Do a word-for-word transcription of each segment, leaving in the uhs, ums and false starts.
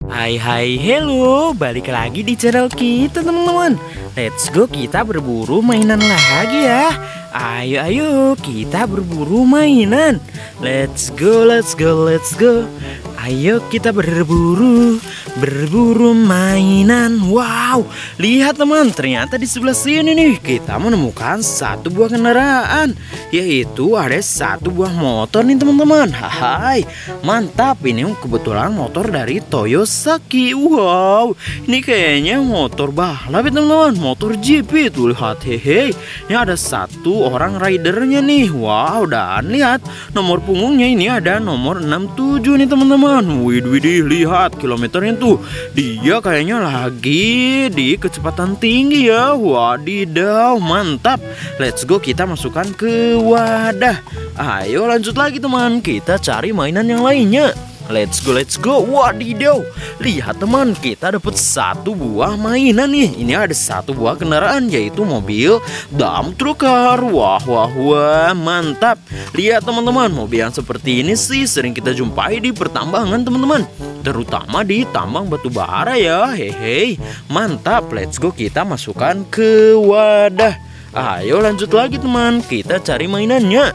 Hai hai hello, balik lagi di channel kita teman-teman. Let's go, kita berburu mainan lagi ya. Ayo ayo kita berburu mainan. Let's go let's go let's go. Ayo kita berburu Berburu mainan. Wow, lihat teman, ternyata di sebelah sini nih kita menemukan satu buah kendaraan, yaitu ada satu buah motor nih teman-teman. Hai, mantap, ini kebetulan motor dari Toyosaki. Wow, ini kayaknya motor balap ya teman-teman, motor G P. Tuh lihat, hehe, ini ada satu orang ridernya nih. Wow, dan lihat nomor punggungnya ini ada nomor enam tujuh nih teman-teman. Widih widih, lihat kilometernya tuh, dia kayaknya lagi di kecepatan tinggi ya. Wadidaw, mantap. Let's go, kita masukkan ke wadah. Ayo lanjut lagi teman, kita cari mainan yang lainnya. Let's go, let's go. Wadidaw, lihat teman, kita dapat satu buah mainan nih. Ini ada satu buah kendaraan, yaitu mobil dump trucker. Wah, wah, wah, mantap. Lihat teman-teman, mobil yang seperti ini sih sering kita jumpai di pertambangan teman-teman, terutama di tambang batu bara ya. Hehe, mantap. Let's go, kita masukkan ke wadah. Ayo lanjut lagi teman, kita cari mainannya.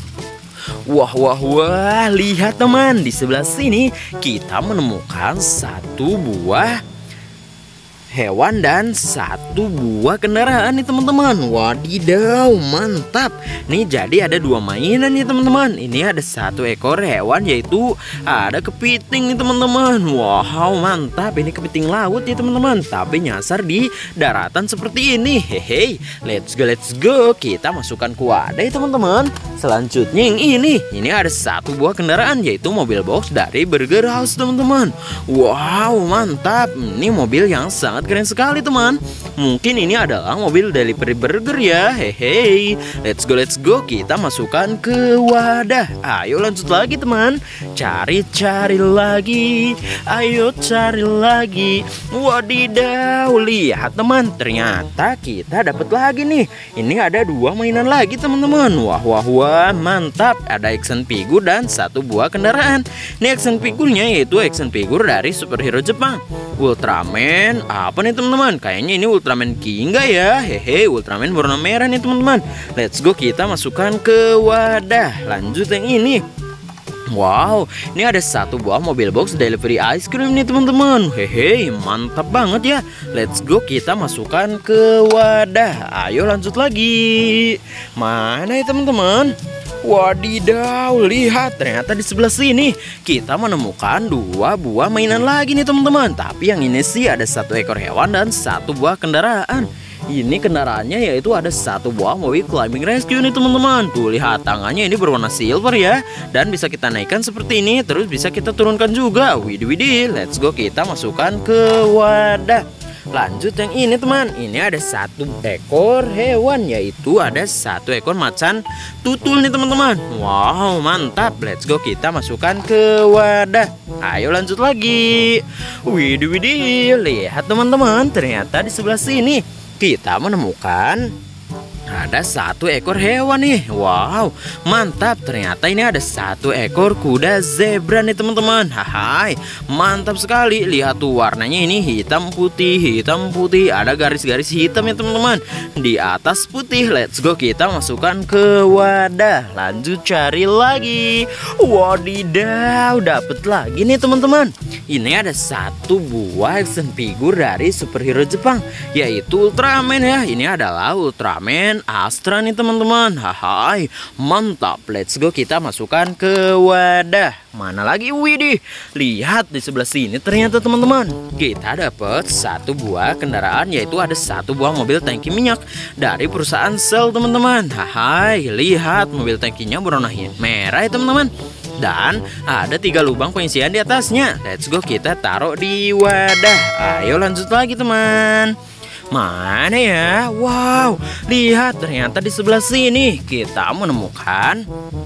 Wah wah wah, lihat teman, di sebelah sini kita menemukan satu buah hewan dan satu buah kendaraan nih teman-teman. Wadidaw, mantap. Nih jadi ada dua mainan nih teman-teman. Ini ada satu ekor hewan, yaitu ada kepiting nih teman-teman. Wow, mantap. Ini kepiting laut nih teman-teman, tapi nyasar di daratan seperti ini. Hehe, let's go let's go. Kita masukkan ke wadah ya teman-teman. Selanjutnya yang ini, ini ada satu buah kendaraan, yaitu mobil box dari Burger House teman-teman. Wow, mantap. Ini mobil yang sangat keren sekali teman. Mungkin ini adalah mobil delivery burger ya. Hehe, let's go let's go. Kita masukkan ke wadah. Ayo lanjut lagi teman, cari-cari lagi. Ayo cari lagi. Wadidaw, lihat teman, ternyata kita dapat lagi nih. Ini ada dua mainan lagi teman-teman. Wah wah wah, mantap. Ada action figure dan satu buah kendaraan. Ini action figurnya yaitu action figure dari superhero Jepang, Ultraman. Apa nih teman-teman? Kayaknya ini Ultraman Ginga ya. Hehe, Ultraman warna merah nih teman-teman. Let's go, kita masukkan ke wadah. Lanjut yang ini. Wow, ini ada satu buah mobil box delivery ice cream nih teman-teman. Hehe, mantap banget ya. Let's go, kita masukkan ke wadah. Ayo lanjut lagi. Mana ya teman-teman? Wadidaw, lihat, ternyata di sebelah sini kita menemukan dua buah mainan lagi nih teman-teman. Tapi yang ini sih ada satu ekor hewan dan satu buah kendaraan. Ini kendaraannya yaitu ada satu buah mobil climbing rescue nih teman-teman. Tuh lihat, tangannya ini berwarna silver ya, dan bisa kita naikkan seperti ini, terus bisa kita turunkan juga. Widih widih, let's go, kita masukkan ke wadah. Lanjut yang ini teman, ini ada satu ekor hewan, yaitu ada satu ekor macan tutul nih teman-teman. Wow, mantap. Let's go, kita masukkan ke wadah. Ayo lanjut lagi. Widih widih, lihat teman-teman, ternyata di sebelah sini kita menemukan ada satu ekor hewan nih. Wow, mantap. Ternyata ini ada satu ekor kuda zebra nih teman-teman. Hai, mantap sekali. Lihat tuh, warnanya ini hitam putih, hitam putih. Ada garis-garis hitam ya teman-teman di atas putih. Let's go, kita masukkan ke wadah. Lanjut cari lagi. Wadidaw, dapet lagi nih teman-teman. Ini ada satu buah action figure dari superhero Jepang, yaitu Ultraman ya. Ini adalah Ultraman Astra nih teman-teman. Hai, mantap. Let's go, kita masukkan ke wadah. Mana lagi? Widih, lihat di sebelah sini ternyata teman-teman kita dapat satu buah kendaraan, yaitu ada satu buah mobil tangki minyak dari perusahaan Shell teman-teman. Hai, lihat, mobil tangkinya berwarna merah ya teman-teman, dan ada tiga lubang pengisian di atasnya. Let's go, kita taruh di wadah. Ayo lanjut lagi teman. Mana ya? Wow, lihat, ternyata di sebelah sini kita menemukan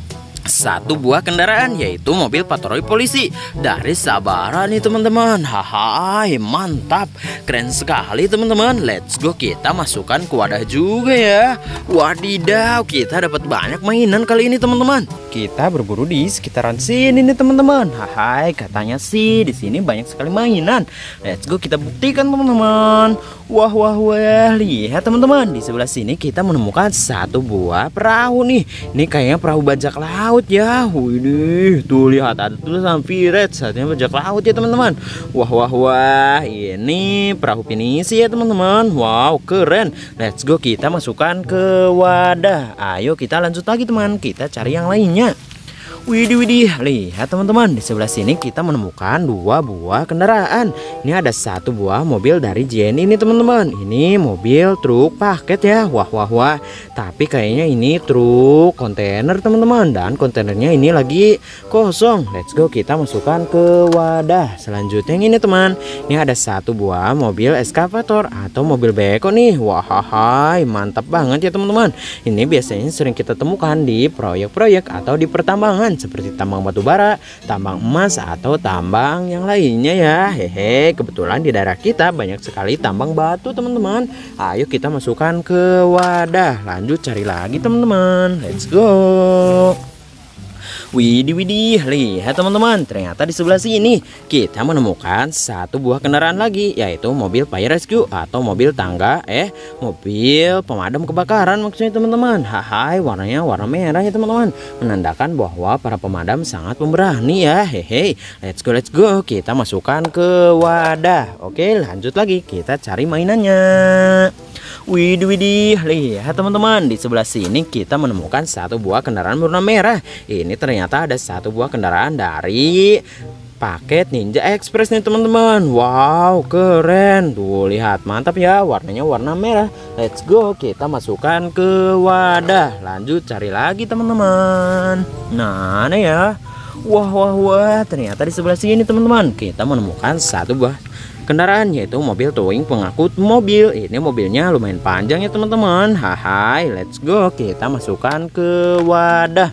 satu buah kendaraan, yaitu mobil patroli polisi dari Sabara nih teman-teman. Haha, mantap, keren sekali teman-teman. Let's go, kita masukkan ke wadah juga ya. Wadidaw, kita dapat banyak mainan kali ini teman-teman. Kita berburu di sekitaran sini nih teman-teman. Hai, katanya sih di sini banyak sekali mainan. Let's go, kita buktikan teman-teman. Wah wah wah, lihat teman-teman, di sebelah sini kita menemukan satu buah perahu nih. Ini kayaknya perahu bajak laut ya. Wih, tuh lihat ada tulisan Pirates, saatnya bajak laut ya teman-teman. Wah wah wah, ini perahu pinisi ya teman-teman. Wow, keren. Let's go, kita masukkan ke wadah. Ayo kita lanjut lagi teman, kita cari yang lainnya. Widih widih, lihat teman-teman, di sebelah sini kita menemukan dua buah kendaraan. Ini ada satu buah mobil dari J N I ini teman-teman. Ini mobil truk paket ya. Wah wah wah, tapi kayaknya ini truk kontainer teman-teman, dan kontainernya ini lagi kosong. Let's go, kita masukkan ke wadah. Selanjutnya yang ini teman, ini ada satu buah mobil eskavator atau mobil beko nih. Wah hai, mantap banget ya teman-teman. Ini biasanya sering kita temukan di proyek-proyek atau di pertambangan, seperti tambang batu bara, tambang emas, atau tambang yang lainnya ya. Hehe, kebetulan di daerah kita banyak sekali tambang batu teman-teman. Ayo kita masukkan ke wadah. Lanjut cari lagi teman-teman. Let's go. Widih widih, lihat teman-teman, ternyata di sebelah sini kita menemukan satu buah kendaraan lagi, yaitu mobil fire rescue atau mobil tangga eh mobil pemadam kebakaran maksudnya teman-teman. Hai, warnanya warna merah ya teman-teman, menandakan bahwa para pemadam sangat pemberani ya. Hehe, let's go let's go, kita masukkan ke wadah. Oke, lanjut lagi, kita cari mainannya. Widih widih, lihat teman-teman, di sebelah sini kita menemukan satu buah kendaraan berwarna merah. Ini ternyata ada satu buah kendaraan dari paket Ninja Express nih teman-teman. Wow, keren. Tuh lihat, mantap ya, warnanya warna merah. Let's go, kita masukkan ke wadah. Lanjut cari lagi teman-teman. Nah, ini ya. Wah wah wah, ternyata di sebelah sini teman-teman kita menemukan satu buah kendaraan, yaitu mobil towing pengangkut mobil. Ini mobilnya lumayan panjang ya teman-teman. Hai, let's go, kita masukkan ke wadah.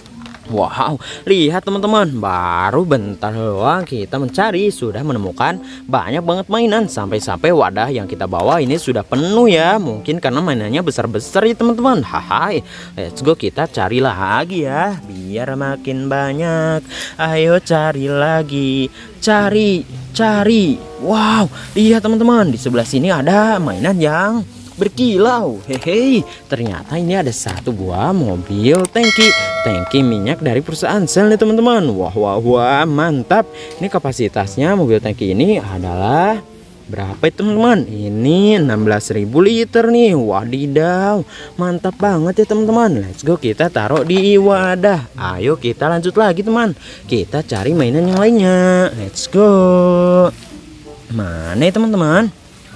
Wow, lihat teman-teman, baru bentar doang kita mencari sudah menemukan banyak banget mainan. Sampai-sampai wadah yang kita bawa ini sudah penuh ya. Mungkin karena mainannya besar-besar ya teman-teman. Hai, let's go, kita cari lagi ya, biar makin banyak. Ayo cari lagi, cari, cari. Wow, lihat teman-teman, di sebelah sini ada mainan yang berkilau. Hehe, ternyata ini ada satu buah mobil tangki tangki minyak dari perusahaan Shell nih teman-teman. Wah wah wah, mantap. Ini kapasitasnya mobil tangki ini adalah berapa itu teman-teman? Ini enam belas ribu liter nih. Wadidaw, mantap banget ya teman-teman. Let's go, kita taruh di wadah. Ayo kita lanjut lagi teman, kita cari mainan yang lainnya. Let's go. Mana ya teman-teman?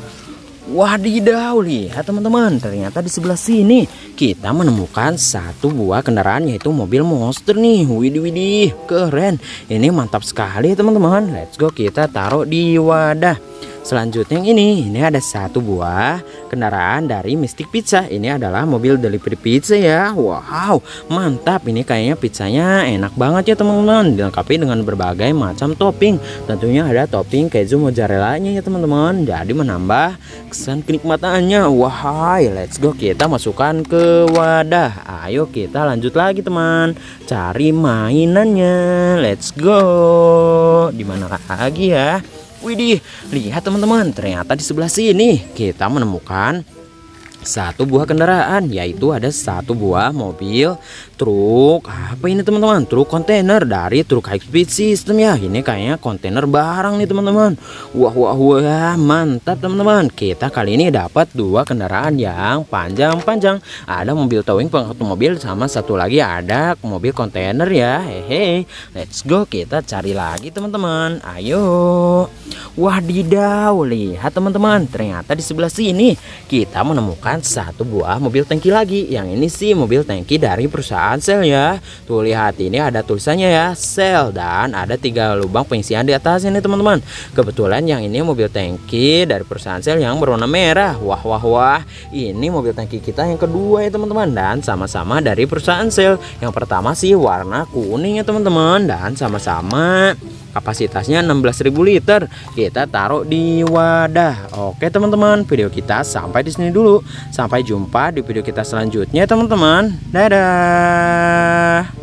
Wadidaw, lihat teman-teman, ternyata di sebelah sini kita menemukan satu buah kendaraan, yaitu mobil monster nih. Widih widih, keren. Ini mantap sekali teman-teman. Let's go, kita taruh di wadah. Selanjutnya yang ini, ini ada satu buah kendaraan dari Mystic Pizza. Ini adalah mobil delivery pizza ya. Wow, mantap. Ini kayaknya pizzanya enak banget ya teman-teman. Dilengkapi dengan berbagai macam topping. Tentunya ada topping keju mozzarella-nya ya teman-teman. Jadi menambah kesan kenikmatannya. Wah, let's go, kita masukkan ke wadah. Ayo kita lanjut lagi teman, cari mainannya. Let's go. Dimana lagi ya? Widih, lihat teman-teman, ternyata di sebelah sini kita menemukan satu buah kendaraan, yaitu ada satu buah mobil truk. Apa ini teman-teman? Truk kontainer dari truk high speed system ya. Ini kayaknya kontainer barang nih teman-teman. Wah wah wah, mantap teman-teman. Kita kali ini dapat dua kendaraan yang panjang-panjang. Ada mobil towing pengangkut mobil, sama satu lagi ada mobil kontainer ya. Hehe, let's go, kita cari lagi teman-teman. Ayo. Wadidaw, lihat teman-teman, ternyata di sebelah sini kita menemukan satu buah mobil tangki lagi. Yang ini sih mobil tangki dari perusahaan perusahaan Shell ya. Tuh lihat, ini ada tulisannya ya, Shell, dan ada tiga lubang pengisian di atas ini teman-teman. Kebetulan yang ini mobil tangki dari perusahaan Shell yang berwarna merah. Wah wah wah, ini mobil tangki kita yang kedua ya teman-teman, dan sama-sama dari perusahaan Shell. Yang pertama sih warna kuning ya teman-teman, dan sama-sama kapasitasnya enam belas ribu liter. Kita taruh di wadah. Oke teman-teman, video kita sampai di sini dulu. Sampai jumpa di video kita selanjutnya teman-teman. Dadah.